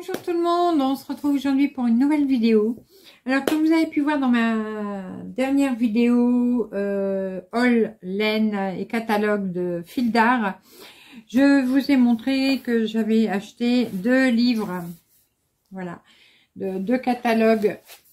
Bonjour tout le monde, on se retrouve aujourd'hui pour une nouvelle vidéo. Alors comme vous avez pu voir dans ma dernière vidéo haul, laine et catalogue de fil d'art, je vous ai montré que j'avais acheté 2 livres, voilà, de 2 catalogues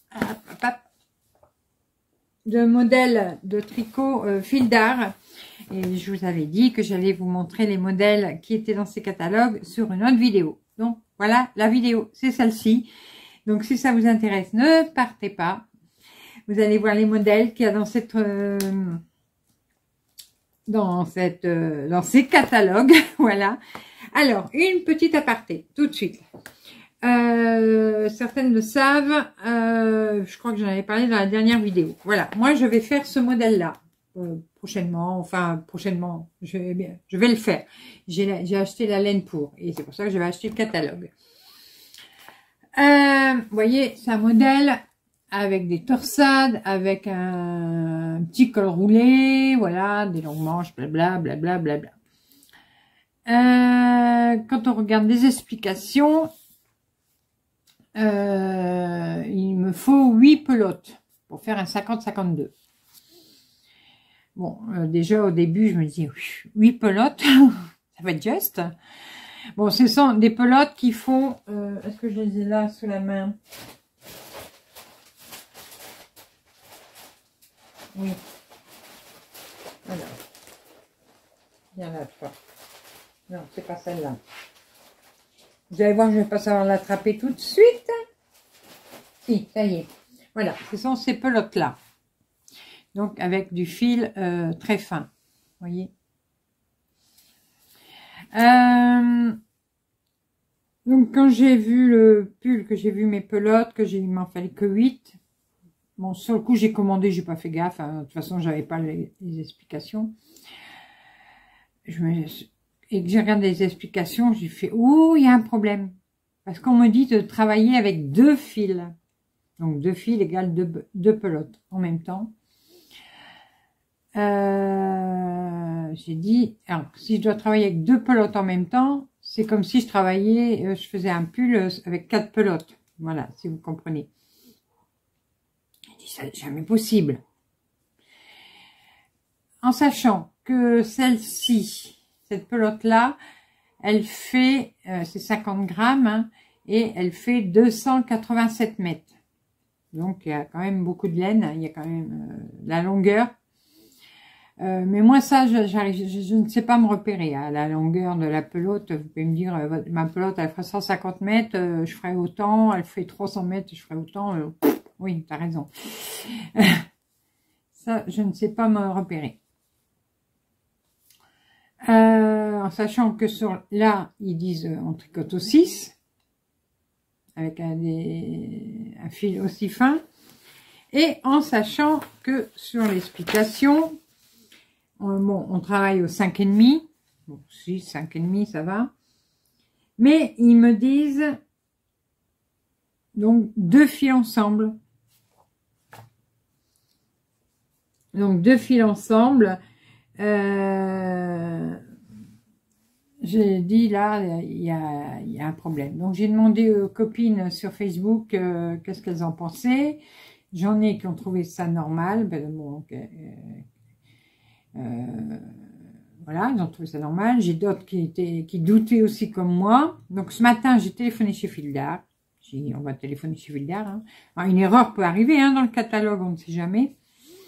de modèles de tricot fil d'art. Et je vous avais dit que j'allais vous montrer les modèles qui étaient dans ces catalogues sur une autre vidéo. Donc voilà, la vidéo, c'est celle-ci. Donc si ça vous intéresse, ne partez pas. Vous allez voir les modèles qu'il y a dans ces catalogues. Voilà. Alors, une petite aparté, tout de suite. Certaines le savent, je crois que j'en avais parlé dans la dernière vidéo. Voilà, moi je vais faire ce modèle-là. Prochainement, je vais le faire. J'ai acheté la laine pour, et c'est pour ça que je vais acheter le catalogue. Vous voyez, c'est un modèle avec des torsades, avec un petit col roulé, voilà, des longues manches, blabla, blabla, blabla. Quand on regarde les explications, il me faut 8 pelotes pour faire un 50-52. Bon, déjà au début, je me dis 8 pelotes, ça va être juste. Bon, ce sont des pelotes qui font... Est-ce que je les ai là sous la main? Oui. Alors. Il y en a 3. Non, c'est pas celle-là. Vous allez voir, je ne vais pas savoir l'attraper tout de suite. Si, ça y est. Voilà, ce sont ces pelotes-là. Donc, avec du fil très fin. Vous voyez. Donc, quand j'ai vu le pull, que j'ai vu mes pelotes, il m'en fallait que 8. Bon, sur le coup, j'ai commandé, j'ai pas fait gaffe. Hein, de toute façon, j'avais pas les explications. Et que j'ai regardé les explications, j'ai fait, oh, il y a un problème. Parce qu'on me dit de travailler avec 2 fils. Donc, 2 fils égale 2 pelotes en même temps. J'ai dit, alors, si je dois travailler avec 2 pelotes en même temps, c'est comme si je travaillais, je faisais un pull avec 4 pelotes. Voilà, si vous comprenez. J'ai dit, c'est jamais possible. En sachant que celle-ci, cette pelote-là, elle fait, c'est 50 grammes, hein, et elle fait 287 mètres. Donc, il y a quand même beaucoup de laine, il y a quand même la longueur. Mais moi ça, je ne sais pas me repérer à la longueur de la pelote. Vous pouvez me dire, ma pelote elle fera 150 mètres, je ferai autant, elle fait 300 mètres, je ferai autant. Oui, tu as raison. Ça, je ne sais pas me repérer. En sachant que sur là, ils disent on tricote au 6, avec un fil aussi fin. Et en sachant que sur l'explication, bon, on travaille au 5,5. Bon, si, 5,5, ça va. Mais ils me disent, donc, 2 fils ensemble. Donc, 2 fils ensemble. J'ai dit, là, il y a un problème. Donc, j'ai demandé aux copines sur Facebook qu'est-ce qu'elles en pensaient. J'en ai qui ont trouvé ça normal. Ben, bon, voilà, ils ont trouvé ça normal. J'ai d'autres qui doutaient aussi comme moi. Donc ce matin, j'ai téléphoné chez Fil d'Art. J'ai dit, on va téléphoner chez Fil d'Art. Hein. Alors, une erreur peut arriver hein, dans le catalogue, on ne sait jamais.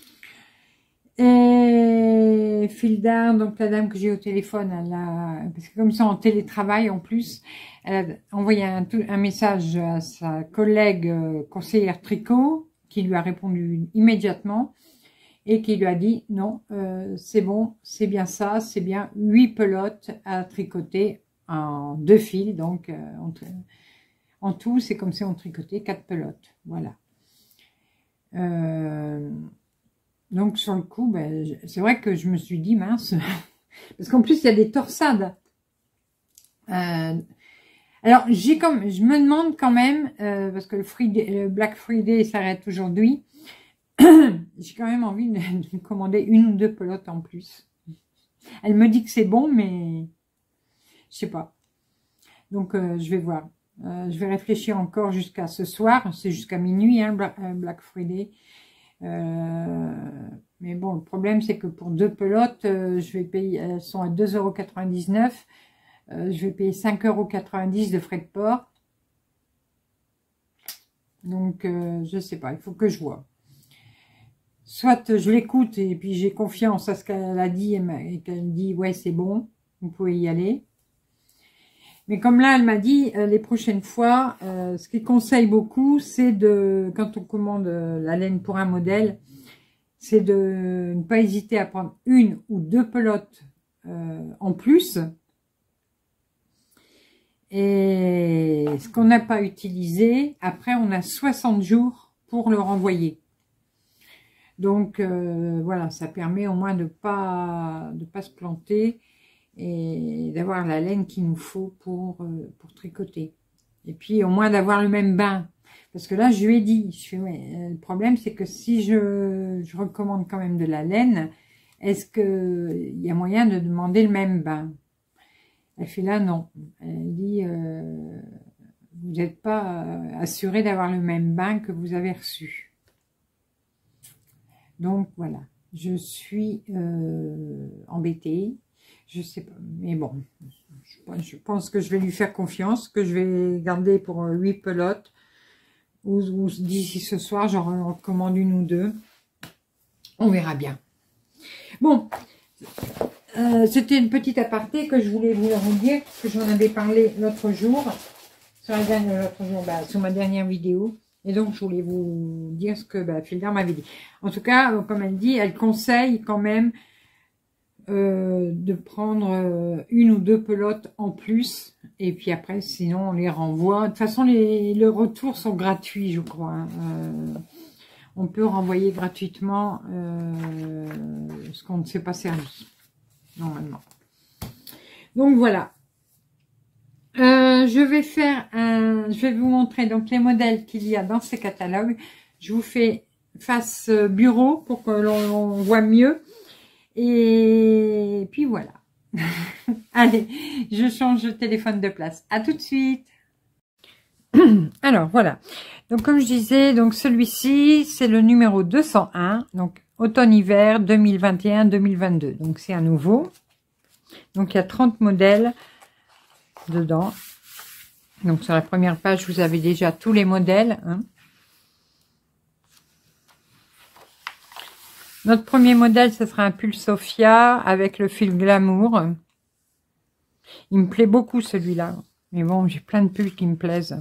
Et Fil d'Art, donc la dame que j'ai au téléphone, parce que comme ça en télétravail en plus, elle a envoyé un message à sa collègue conseillère tricot, qui lui a répondu immédiatement. Et qui lui a dit, non, c'est bon, c'est bien ça, c'est bien 8 pelotes à tricoter en 2 fils. Donc, en tout, c'est comme si on tricotait 4 pelotes. Voilà. Donc, sur le coup, ben, c'est vrai que je me suis dit, mince, parce qu'en plus, il y a des torsades. Alors, je me demande quand même, parce que le Black Friday s'arrête aujourd'hui, j'ai quand même envie de me commander 1 ou 2 pelotes en plus. Elle me dit que c'est bon, mais je sais pas. Donc, je vais voir. Je vais réfléchir encore jusqu'à ce soir. C'est jusqu'à minuit, hein, Black Friday. Mais bon, le problème, c'est que pour 2 pelotes, je vais payer, elles sont à 2,99 €. Je vais payer 5,90 € de frais de port. Donc, je sais pas, il faut que je vois. Soit je l'écoute et puis j'ai confiance à ce qu'elle a dit et qu'elle dit, ouais, c'est bon, vous pouvez y aller. Mais comme là, elle m'a dit, les prochaines fois, ce qu'il conseille beaucoup, c'est de, quand on commande la laine pour un modèle, c'est de ne pas hésiter à prendre 1 ou 2 pelotes en plus. Et ce qu'on n'a pas utilisé, après, on a 60 jours pour le renvoyer. Donc, voilà, ça permet au moins de pas se planter et d'avoir la laine qu'il nous faut pour tricoter. Et puis, au moins d'avoir le même bain. Parce que là, je lui ai dit, ouais, le problème, c'est que si je recommande quand même de la laine, est-ce qu'il y a moyen de demander le même bain? Elle fait là, non. Elle dit, vous n'êtes pas assuré d'avoir le même bain que vous avez reçu. Donc, voilà. Je suis embêtée. Je sais pas, mais bon. Je pense que je vais lui faire confiance, que je vais garder pour 8 pelotes. Ou d'ici ce soir, j'en recommande 1 ou 2. On verra bien. Bon, c'était une petite aparté que je voulais vous dire, parce que j'en avais parlé l'autre jour, sur ma dernière vidéo. Et donc, je voulais vous dire ce que Filder m'avait dit. En tout cas, comme elle dit, elle conseille quand même de prendre 1 ou 2 pelotes en plus. Et puis après, sinon, on les renvoie. De toute façon, les retours sont gratuits, je crois. Hein. On peut renvoyer gratuitement ce qu'on ne s'est pas servi, normalement. Donc, voilà. Je vais vous montrer donc les modèles qu'il y a dans ces catalogues. Je vous fais face bureau pour que l'on voit mieux. Et puis voilà. Allez, je change de téléphone de place. À tout de suite. Alors voilà. Donc comme je disais, donc celui-ci c'est le numéro 201. Donc automne-hiver 2021-2022. Donc c'est un nouveau. Donc il y a 30 modèles dedans. Donc sur la première page, vous avez déjà tous les modèles. Hein. Notre premier modèle, ce sera un pull Sophia avec le fil Glamour. Il me plaît beaucoup celui-là. Mais bon, j'ai plein de pulls qui me plaisent.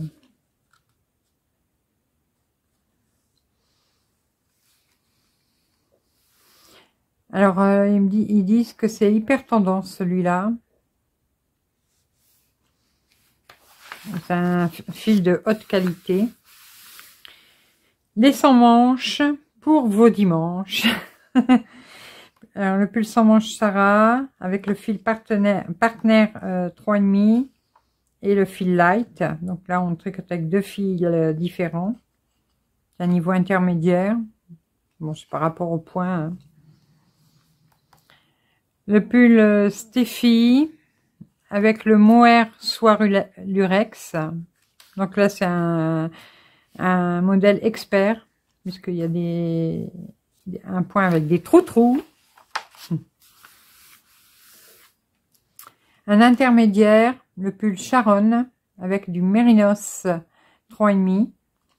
Alors, ils disent que c'est hyper tendance celui-là. C'est un fil de haute qualité. Les sans manches pour vos dimanches. Alors, le pull sans manche Sarah avec le fil partenaire 3,5 et le fil light. Donc là, on tricote avec 2 fils différents. C'est un niveau intermédiaire. Bon, c'est par rapport au point. Hein. Le pull Steffi avec le mohair soie lurex. Donc là, c'est un modèle expert puisqu'il y a un point avec des trous. Un intermédiaire, le pull Sharon avec du mérinos 3,5.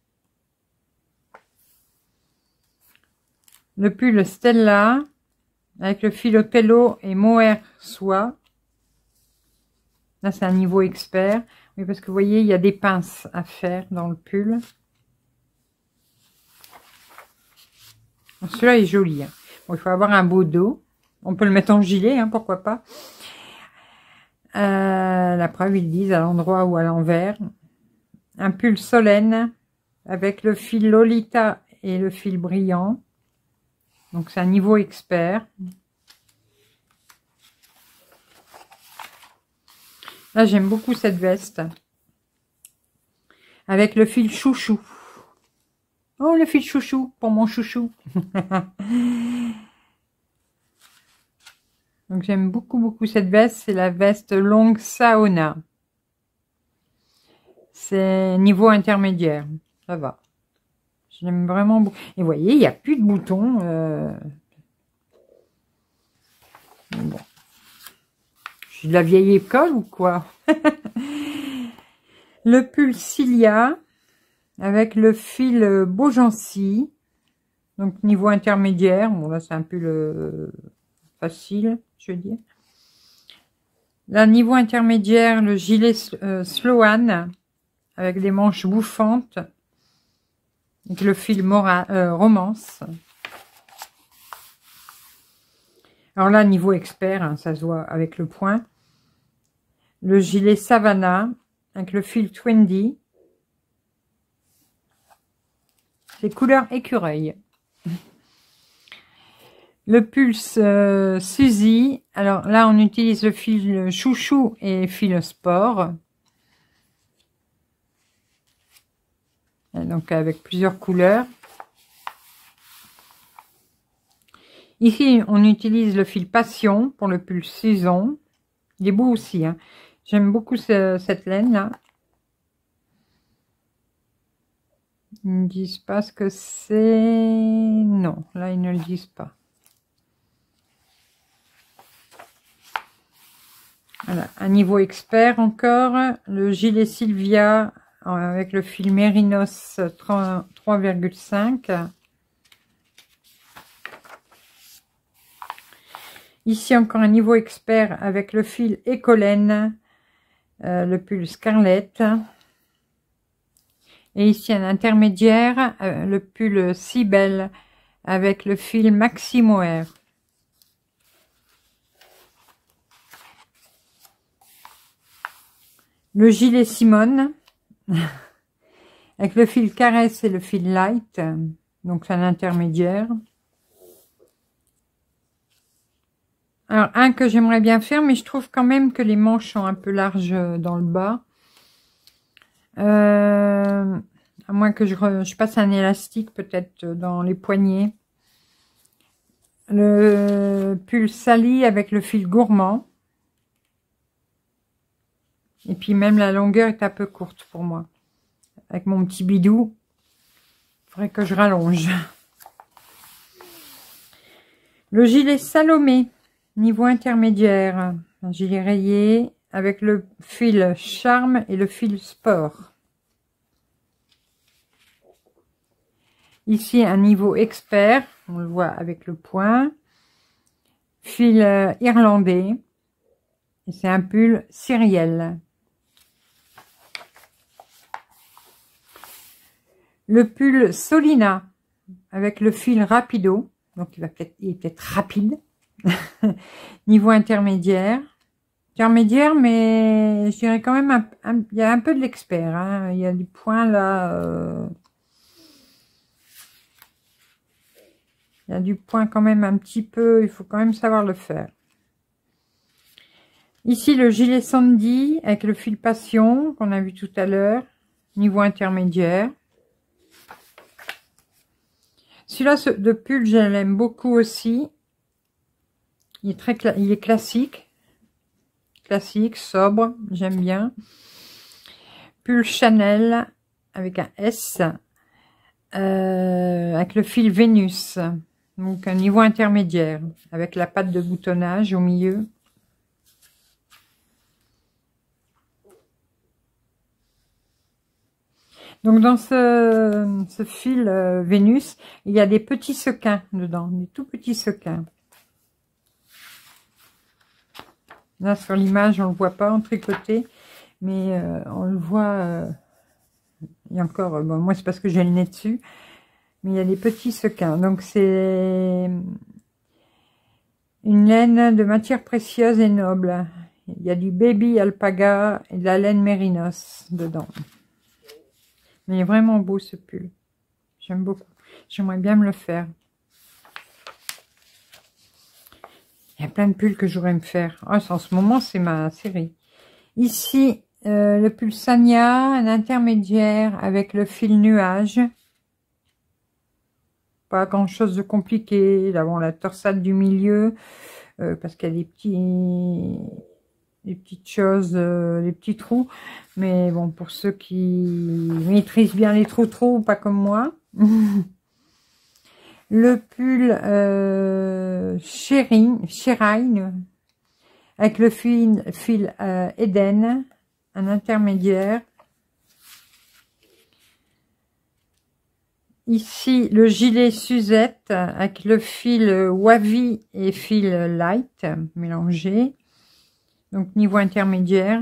Le pull Stella avec le fil Otello et mohair soie. Là, c'est un niveau expert. Oui, parce que vous voyez, il y a des pinces à faire dans le pull. Celui-là est joli. Hein. Bon, il faut avoir un beau dos. On peut le mettre en gilet, hein, pourquoi pas. La preuve, ils disent à l'endroit ou à l'envers. Un pull Solène avec le fil Lolita et le fil brillant. Donc, c'est un niveau expert. Là, j'aime beaucoup cette veste. Avec le fil chouchou. Oh, le fil chouchou pour mon chouchou. Donc, j'aime beaucoup cette veste. C'est la veste longue Saona. c'est niveau intermédiaire. Ça va. J'aime vraiment beaucoup. Et vous voyez, il n'y a plus de boutons. Bon. Je suis de la vieille école ou quoi? Le pull Cilia avec le fil Beaugency. Donc niveau intermédiaire. Bon là c'est un pull facile, je veux dire. Là niveau intermédiaire, le gilet Sloan avec des manches bouffantes. Avec le fil Romance. Alors là, niveau expert, hein, ça se voit avec le point. Le gilet Savannah avec le fil Twendy. C'est couleur écureuil. Le pulse Suzy. Alors là, on utilise le fil chouchou et fil sport. Et donc avec plusieurs couleurs. Ici, on utilise le fil passion pour le pull saison. Il est beau aussi. Hein. J'aime beaucoup cette laine là. Ils ne disent pas ce que c'est. Non, là ils ne le disent pas. Voilà, un niveau expert encore. Le gilet Sylvia avec le fil Mérinos 3,5. Ici encore un niveau expert avec le fil Écolène, le pull Scarlett. Et ici un intermédiaire, le pull Cybelle avec le fil Maximo Air. Le gilet Simone avec le fil Caresse et le fil Light, donc c'est un intermédiaire. Alors, un que j'aimerais bien faire, mais je trouve quand même que les manches sont un peu larges dans le bas. À moins que je passe un élastique peut-être dans les poignets. Le pull Sally avec le fil gourmand. Et puis même la longueur est un peu courte pour moi. Avec mon petit bidou, il faudrait que je rallonge. Le gilet Salomé. Niveau intermédiaire, un gilet rayé avec le fil charme et le fil sport. Ici un niveau expert, on le voit avec le point. Fil irlandais. Et c'est un pull Cyrielle. Le pull Solina avec le fil rapido. Donc il est peut-être rapide. Niveau intermédiaire, mais je dirais quand même il y a un peu de l'expert, hein. Il y a des points là, il y a du point quand même un petit peu, il faut quand même savoir le faire. Ici le gilet Sandy avec le fil passion qu'on a vu tout à l'heure, niveau intermédiaire. Celui-là de pull, je l'aime beaucoup aussi. Il est classique, sobre, j'aime bien. Pull Chanel avec un S, avec le fil Vénus, donc un niveau intermédiaire, avec la patte de boutonnage au milieu. Donc dans ce fil Vénus, il y a des petits sequins dedans, des tout petits sequins. Là, sur l'image, on le voit pas en tricoté, mais on le voit. Il y a encore, bon, moi, c'est parce que j'ai le nez dessus, mais il y a des petits sequins. Donc, c'est une laine de matière précieuse et noble. Il y a du baby alpaga et de la laine mérinos dedans. Mais il est vraiment beau, ce pull. J'aime beaucoup. J'aimerais bien me le faire. Il y a plein de pulls que j'aurais me faire. Oh, en ce moment, c'est ma série. Ici, le pull Sanya, un intermédiaire avec le fil nuage. Pas grand chose de compliqué. Là, bon, la torsade du milieu, parce qu'il y a des les petites choses, les petits trous. Mais bon, pour ceux qui maîtrisent bien les trous, pas comme moi. Le pull Shirine avec le fil Eden, un intermédiaire. Ici, le gilet Suzette avec le fil Wavy et fil Light mélangé. Donc, niveau intermédiaire.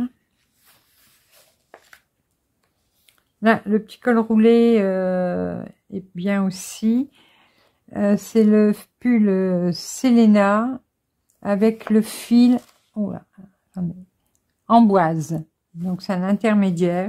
Là, le petit col roulé est bien aussi. C'est le pull Selena avec le fil Amboise. Donc, c'est un intermédiaire.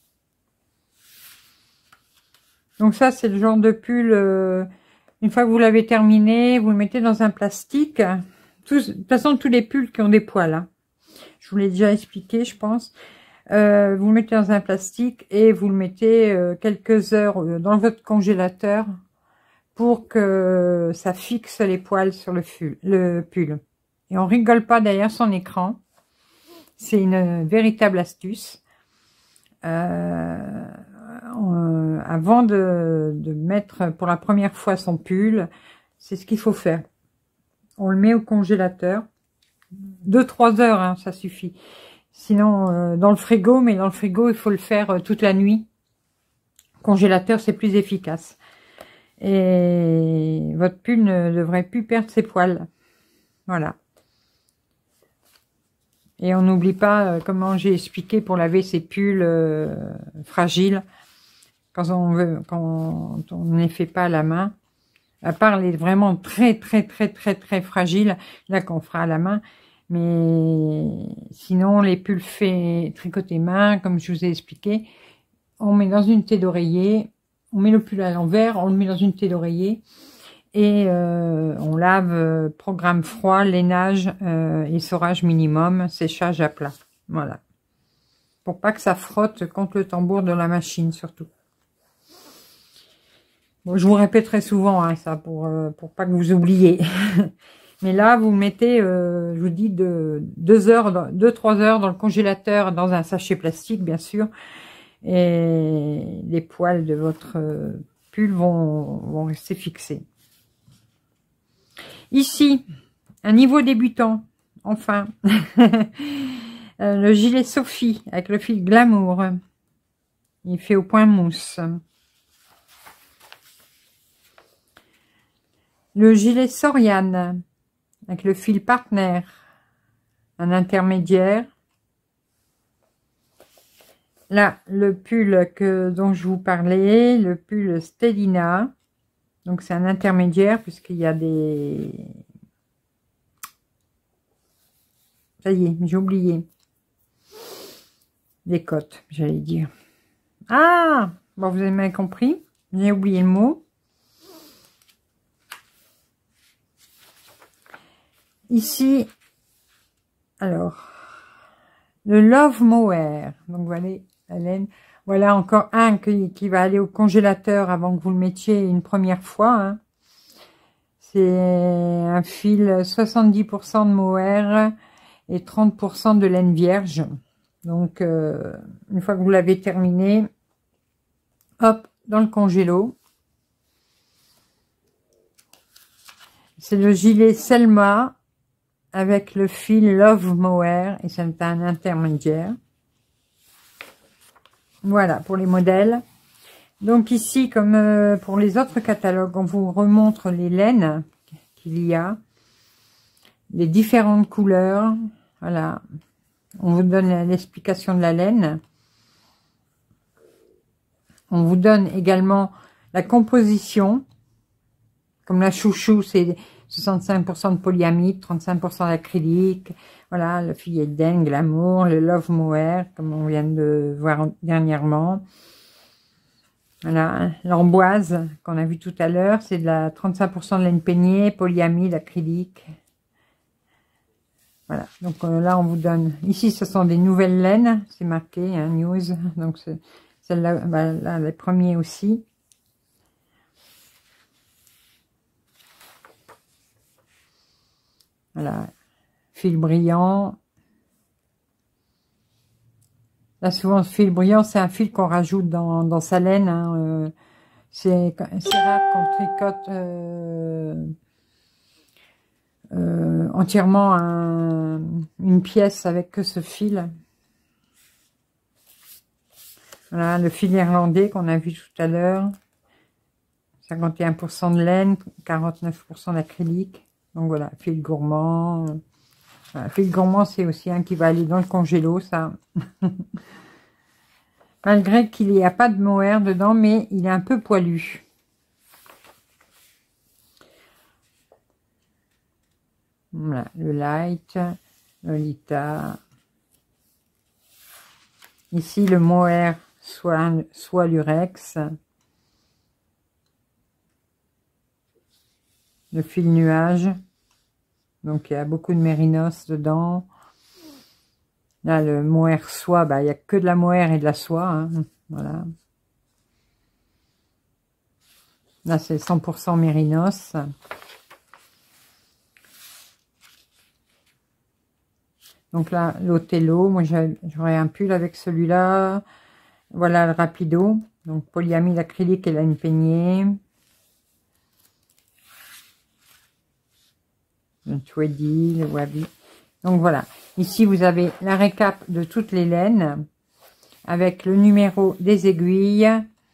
Donc ça, c'est le genre de pull, une fois que vous l'avez terminé, vous le mettez dans un plastique. De toute façon, tous les pulls qui ont des poils, hein. Je vous l'ai déjà expliqué, je pense. Vous le mettez dans un plastique et vous le mettez quelques heures dans votre congélateur pour que ça fixe les poils sur le pull. Et on rigole pas derrière son écran. C'est une véritable astuce. Avant de mettre pour la première fois son pull, c'est ce qu'il faut faire. On le met au congélateur. 2-3 heures, hein, ça suffit. Sinon, dans le frigo, mais dans le frigo, il faut le faire toute la nuit. Congélateur, c'est plus efficace. Et votre pull ne devrait plus perdre ses poils. Voilà. Et on n'oublie pas comment j'ai expliqué pour laver ses pulls fragiles. Quand on ne les fait pas à la main, à part les vraiment très fragiles, là qu'on fera à la main, mais sinon les pulls faits tricotés main, comme je vous ai expliqué, on met dans une thé d'oreiller, on met le pull à l'envers, on le met dans une thé d'oreiller et on lave programme froid, lainage et essorage minimum, séchage à plat, voilà, pour pas que ça frotte contre le tambour de la machine surtout. Bon, je vous répéterai souvent hein, ça pour pas que vous oubliez. Mais là, vous mettez, je vous dis, 2-3 heures dans le congélateur, dans un sachet plastique, bien sûr. Et les poils de votre pull vont rester fixés. Ici, un niveau débutant, enfin. Le gilet Sophie avec le fil Glamour. Il fait au point mousse. Le gilet Soriane avec le fil Partner, un intermédiaire. Là, le pull dont je vous parlais, le pull Stellina. Donc, c'est un intermédiaire puisqu'il y a des... Ça y est, j'ai oublié. Des côtes, j'allais dire. Ah, bon, vous avez bien compris. J'ai oublié le mot. Ici, alors, le Love Mohair. Donc, voilà, la laine. Voilà encore un qui va aller au congélateur avant que vous le mettiez une première fois. Hein. C'est un fil 70% de mohair et 30% de laine vierge. Donc, une fois que vous l'avez terminé, hop, dans le congélo. C'est le gilet Selma avec le fil Love Mohair et c'est un intermédiaire. Voilà pour les modèles. Donc ici, comme pour les autres catalogues, on vous remontre les laines qu'il y a, les différentes couleurs. Voilà, on vous donne l'explication de la laine. On vous donne également la composition. Comme la chouchou, c'est 65% de polyamide, 35% d'acrylique. Voilà, le fil Eden, Glamour, le Love Mohair, comme on vient de voir dernièrement. Voilà, l'amboise qu'on a vu tout à l'heure, c'est de la 35% de laine peignée, polyamide, acrylique. Voilà, donc là on vous donne, ici ce sont des nouvelles laines, c'est marqué, hein, news, donc celle-là, bah, là, les premiers aussi. Voilà, fil brillant, Là, souvent, ce fil brillant, c'est un fil qu'on rajoute dans sa laine. Hein, c'est rare qu'on tricote entièrement une pièce avec que ce fil. Voilà, le fil irlandais qu'on a vu tout à l'heure. 51% de laine, 49% d'acrylique. Donc voilà, fil gourmand. Voilà, fil gourmand, c'est aussi un qui va aller dans le congélo, ça. Malgré qu'il n'y a pas de mohair dedans, mais il est un peu poilu. Voilà, le light, Lolita. Ici, le mohair, soit lurex. Le fil nuage. Donc, il y a beaucoup de mérinos dedans. Là, le mohair soie, bah, il n'y a que de la mohair et de la soie. Hein. Voilà. Là, c'est 100% mérinos. Donc là, l'Othello, moi j'aurais un pull avec celui-là. Voilà le Rapido. Donc polyamide acrylique et laine peignée. Le Tweedy, le Wabi. Donc voilà. Ici, vous avez la récap de toutes les laines. Avec le numéro des aiguilles.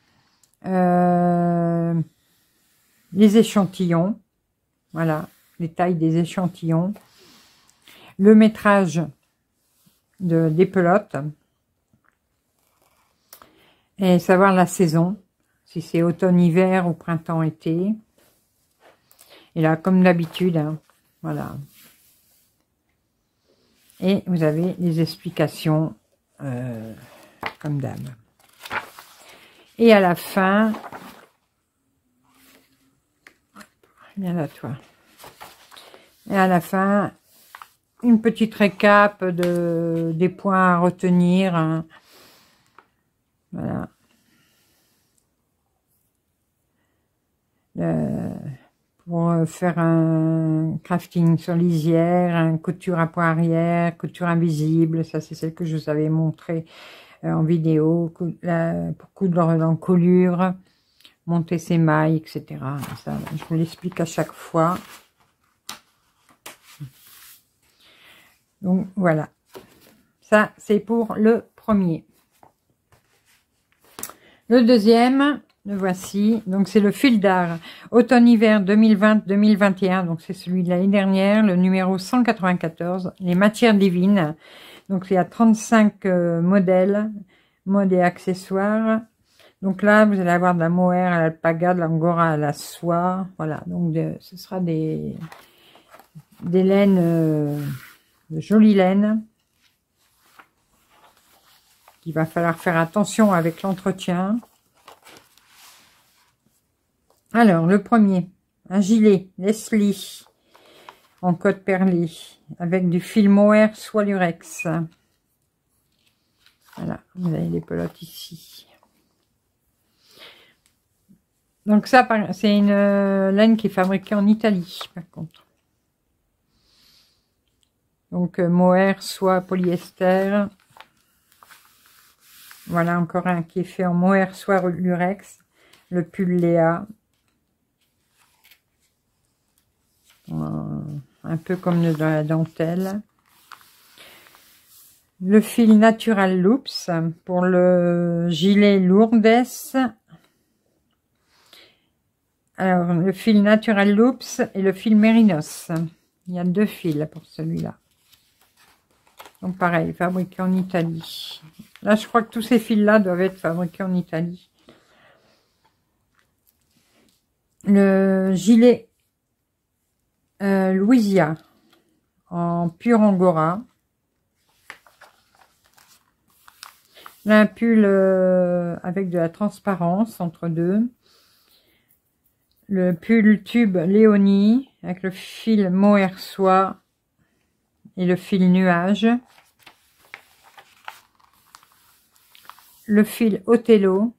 Les échantillons. Voilà. Les tailles des échantillons. Le métrage des pelotes et savoir la saison, si c'est automne-hiver ou printemps-été. Et là, comme d'habitude, hein, voilà. Et vous avez les explications comme d'hab. Et à la fin, viens là toi. Et à la fin, une petite récap des points à retenir. Hein. Voilà. Pour faire un crafting sur lisière, une couture à point arrière, couture invisible. Ça, c'est celle que je vous avais montré en vidéo. Pour coudre l'encolure, monter ses mailles, etc. Ça, je vous l'explique à chaque fois. Donc voilà, ça c'est pour le premier. Le deuxième, le voici, donc c'est le fil d'art automne-hiver 2020-2021, donc c'est celui de l'année dernière, le numéro 194, les matières divines. Donc il y a 35 modèles, modes et accessoires. Donc là, vous allez avoir de la mohair à l'alpaga, de l'angora à la soie, voilà, donc ce sera des laines... de jolies laines qu'il va falloir faire attention avec l'entretien. Alors, le premier, un gilet Leslie en cotte perlée avec du fil mohair soie lurex. Voilà, vous avez les pelotes ici. Donc ça, c'est une laine qui est fabriquée en Italie, par contre. Donc, mohair, soie, polyester. Voilà, encore un qui est fait en mohair, soie, lurex. Le pull Léa. Un peu comme de la dentelle. Le fil Natural Loops pour le gilet Lourdes. Alors, le fil Natural Loops et le fil Mérinos. Il y a 2 fils pour celui-là. Donc pareil, fabriqué en Italie. Là, je crois que tous ces fils-là doivent être fabriqués en Italie. Le gilet Louisia en pur angora. Là, un pull avec de la transparence entre deux. Le pull tube Léonie avec le fil mohair soie et le fil nuage. Le fil Othello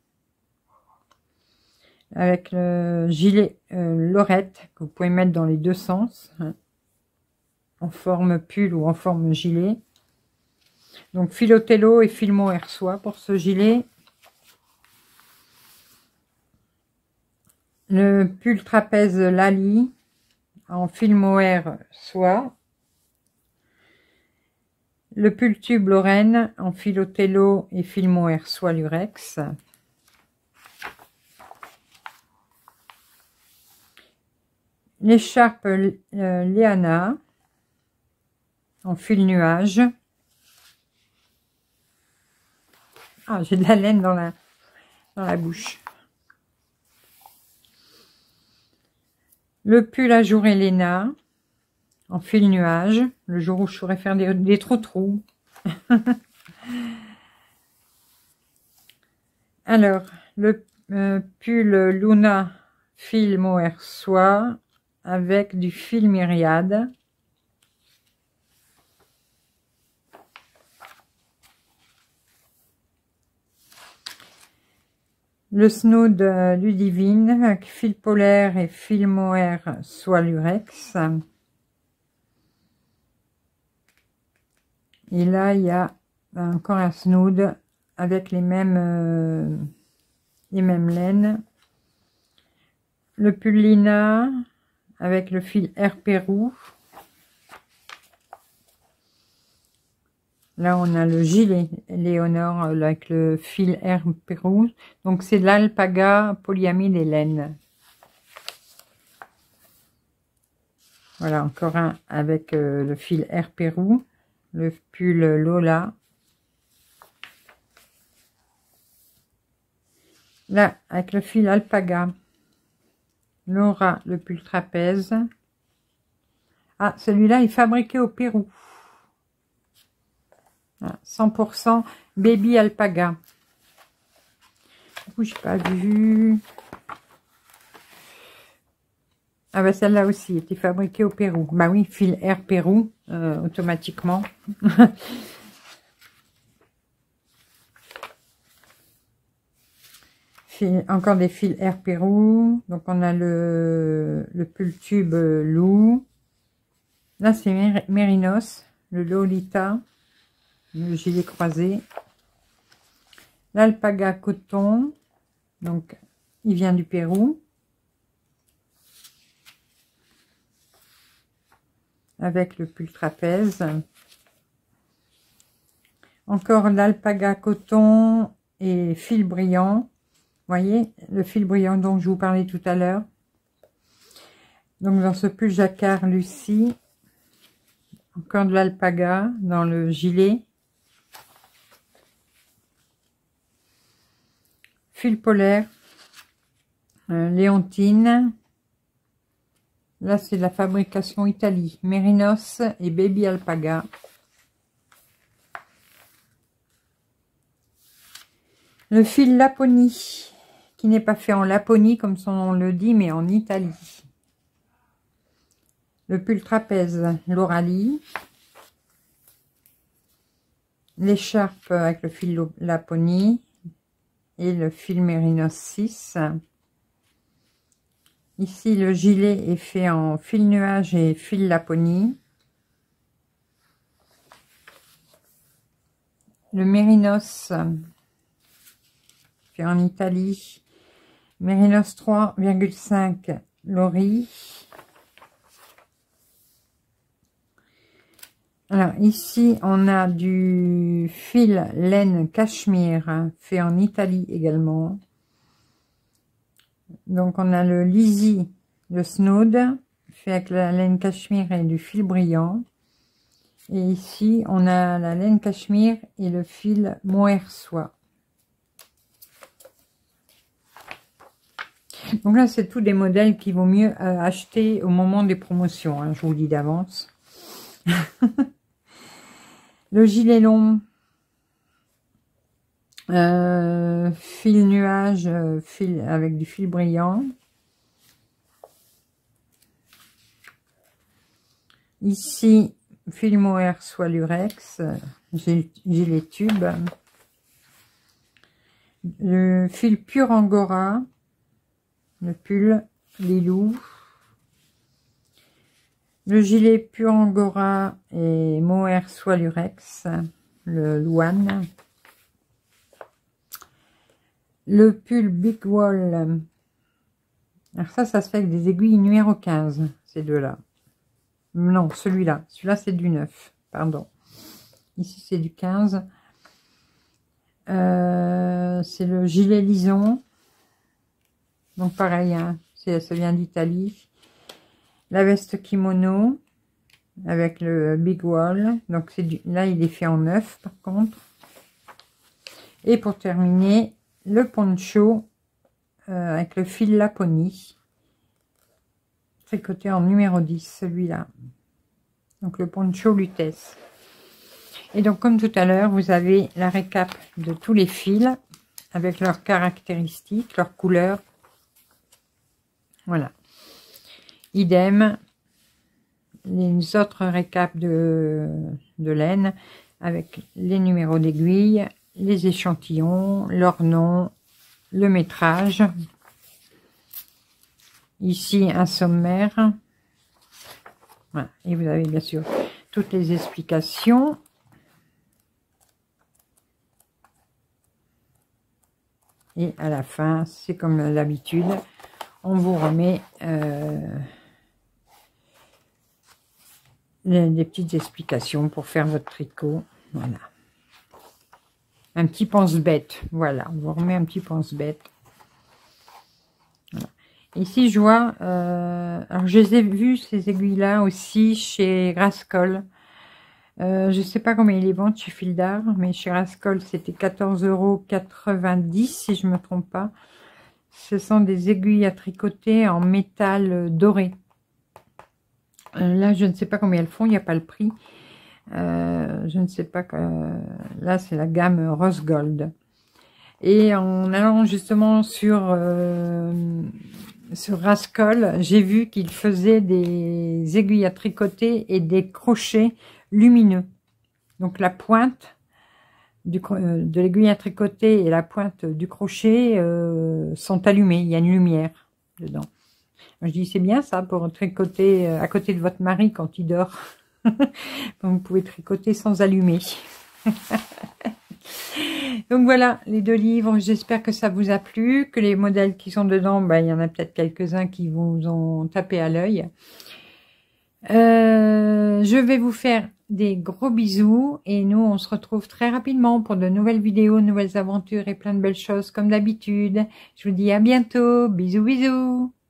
avec le gilet Lorette que vous pouvez mettre dans les deux sens, hein, en forme pull ou en forme gilet. Donc Filotello et fil mohair soie pour ce gilet. Le pull trapèze Lali en fil mohair soie. Le pull tube Lorraine en Filotello et fil mohair soie lurex. L'écharpe Léana en fil nuage. Ah, j'ai de la laine dans la bouche. Le pull à jour Elena en fil nuage, le jour où je saurais faire des trous. Alors, le pull Luna fil mohair soie avec du fil myriade. Le snood Ludivine avec fil polaire et fil mohair soie lurex. Et là, il y a encore un snood avec les mêmes laines. Le pull Lina avec le fil Air Pérou. Là, on a le gilet Léonore avec le fil Air Pérou. Donc, c'est de l'alpaga, polyamide et laine. Voilà, encore un avec le fil Air Pérou. Le pull Lola. Là, avec le fil alpaga. Laura, le pull trapèze. Ah, celui-là est fabriqué au Pérou. 100% baby alpaga. Du coup, j'ai pas vu. Ah bah celle-là aussi était fabriquée au Pérou. Bah oui, fil Air Pérou, automatiquement. Encore des fils Air Pérou. Donc on a le pull tube Lou. Là c'est Mérinos, le Lolita, le gilet croisé. L'alpaga coton, donc il vient du Pérou. Avec le pull trapèze. Encore l'alpaga coton et fil brillant. Vous voyez, le fil brillant dont je vous parlais tout à l'heure. Donc dans ce pull jacquard Lucie, encore de l'alpaga dans le gilet. Fil polaire, Léontine. Là, c'est la fabrication Italie. Mérinos et Baby Alpaga. Le fil Laponie, qui n'est pas fait en Laponie, comme son nom le dit, mais en Italie. Le pull trapèze L'Oralie. L'écharpe avec le fil Laponie. Et le fil Mérinos 6. Ici, le gilet est fait en fil nuage et fil Laponie. Le Mérinos fait en Italie. Mérinos 3,5 Lori. Alors ici, on a du fil laine cachemire fait en Italie également. Donc on a le Lizzy, le Snood, fait avec la laine cachemire et du fil brillant. Et ici, on a la laine cachemire et le fil mohair soie. Donc là, c'est tous des modèles qu'il vaut mieux acheter au moment des promotions, hein, je vous le dis d'avance. Le gilet long, fil nuage, fil avec du fil brillant. Ici, fil mohair soie lurex, gilet tube. Le fil pur angora, le pull lilou. Le gilet pur angora et mohair soie lurex. le Luan. Le pull Big Wall. Alors ça se fait avec des aiguilles numéro 15, ces deux-là. Non, celui-là. Celui-là, c'est du 9, pardon. Ici, c'est du 15. C'est le gilet lison. Donc pareil, hein, ça vient d'Italie. La veste kimono avec le Big Wall. Donc là, il est fait en 9 par contre. Et pour terminer, le poncho avec le fil Laponi. Tricoté en numéro 10, celui-là. Donc le poncho Lutèce. Et donc comme tout à l'heure, vous avez la récap de tous les fils avec leurs caractéristiques, leurs couleurs. Voilà. Idem, les autres récaps de laine avec les numéros d'aiguille, les échantillons, leur nom, le métrage. Ici, un sommaire. Voilà. Et vous avez bien sûr toutes les explications. Et à la fin, c'est comme l'habitude, on vous remet des petites explications pour faire votre tricot. Voilà. Un petit pense-bête. Voilà, on vous remet un petit pense-bête. Voilà. Ici, je vois, alors je les ai vus, ces aiguilles-là, aussi chez Rascol. Je sais pas combien ils les vendent chez Fil d'Art, mais chez Rascol, c'était 14,90 € si je me trompe pas. Ce sont des aiguilles à tricoter en métal doré. Là, je ne sais pas combien elles font, il n'y a pas le prix. Je ne sais pas. Là, c'est la gamme Rose Gold. Et en allant justement sur Rascol, j'ai vu qu'ils faisaient des aiguilles à tricoter et des crochets lumineux. Donc la pointe de l'aiguille à tricoter et la pointe du crochet sont allumées. Il y a une lumière dedans. Je dis c'est bien ça pour tricoter à côté de votre mari quand il dort. Vous pouvez tricoter sans allumer. Donc voilà les deux livres, j'espère que ça vous a plu, que les modèles qui sont dedans, bah, il y en a peut-être quelques-uns qui vous ont tapé à l'œil. Je vais vous faire des gros bisous et nous on se retrouve très rapidement pour de nouvelles vidéos, nouvelles aventures et plein de belles choses comme d'habitude. Je vous dis à bientôt, bisous bisous.